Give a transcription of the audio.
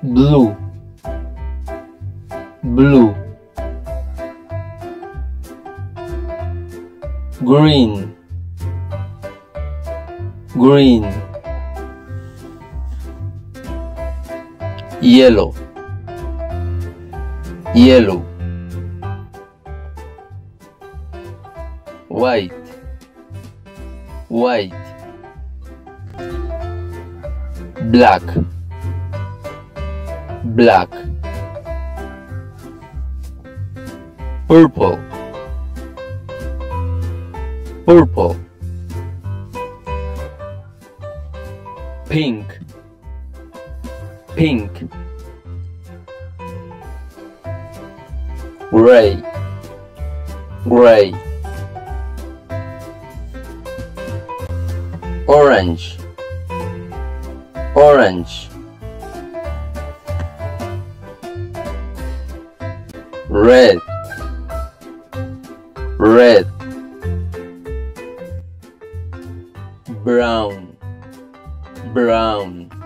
blue, blue. Green, green. Yellow, yellow. White, white. Black, black. Purple, purple. Pink, pink. Gray, gray. Orange, orange. Red, red. Brown, brown.